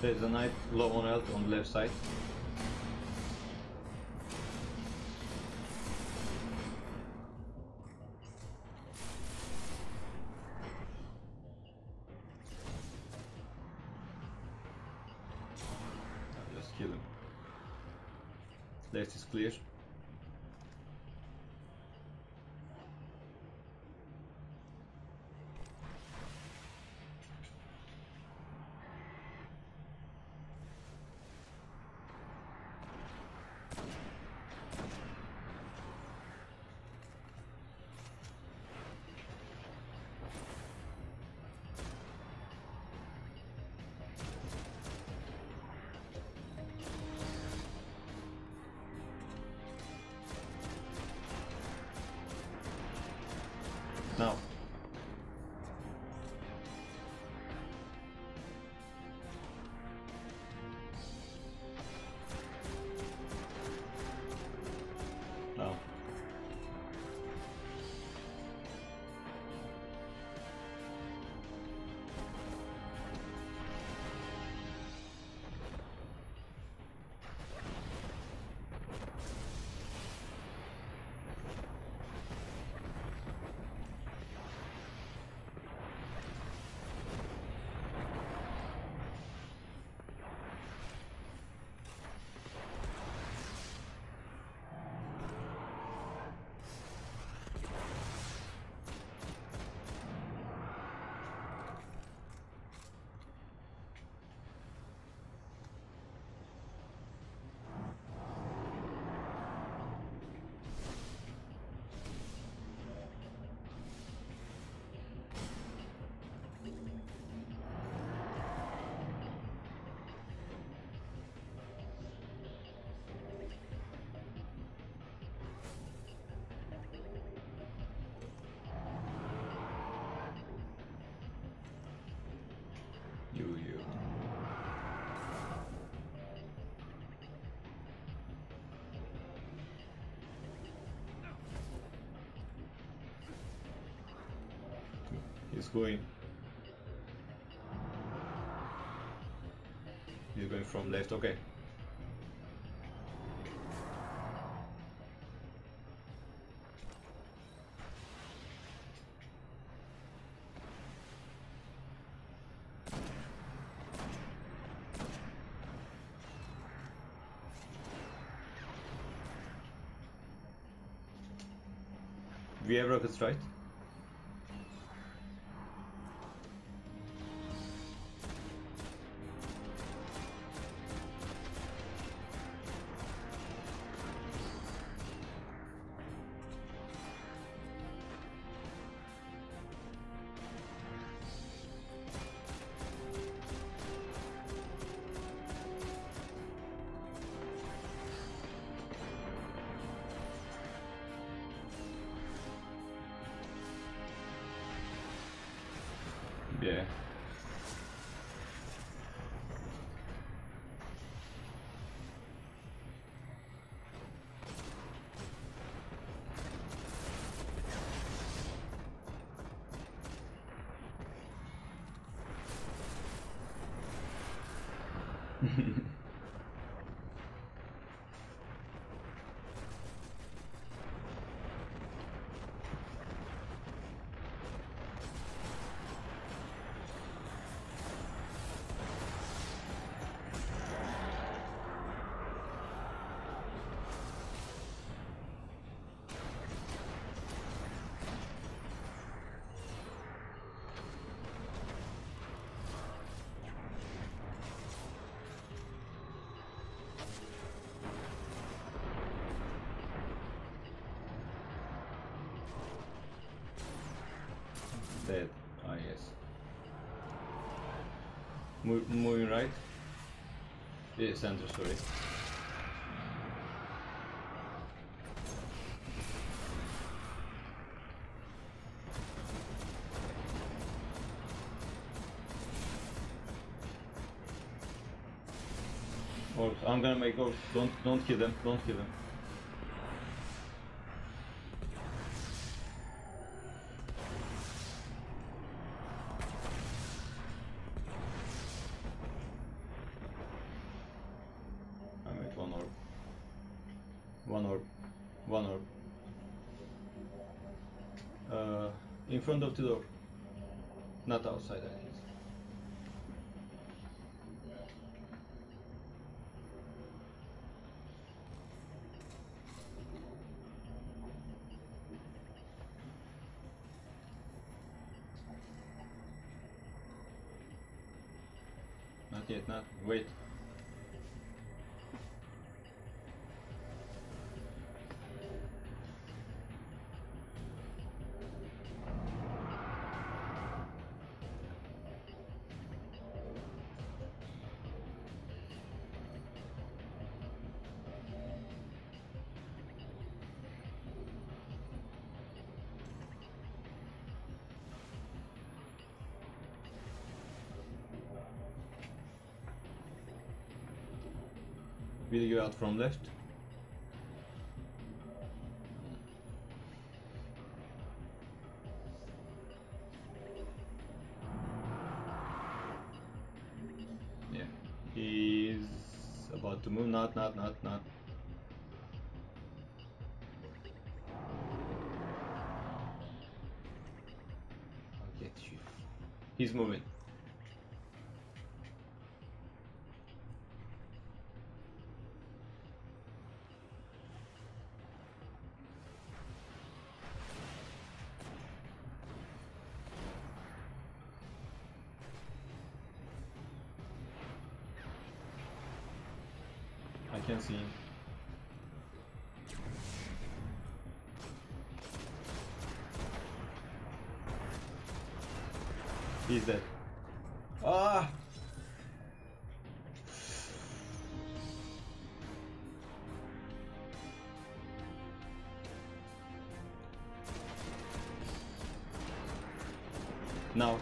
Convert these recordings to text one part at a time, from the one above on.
There's a knight low on health on the left side. I'll just kill him. Left is clear. Now. Now. You. He's going. He's going from left. Okay. We have rockets, right? Yeah. Dead. Ah, yes. Moving right. Yeah, center, sorry. Or I'm gonna make orbs. Don't kill them. Don't kill them. One orb. One orb. In front of the door. Not outside, I think. Not yet, not. Wait. Will you go out from left? Yeah. He's about to move. Not. I'll get you. He's moving. I can see him. He's dead. Ah! Now.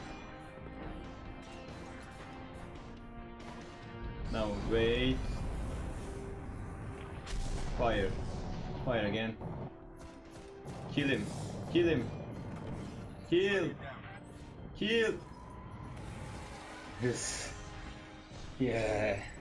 Now wait. Fire. Fire again. Kill him. Kill him. Kill. Kill. Yes. Yeah.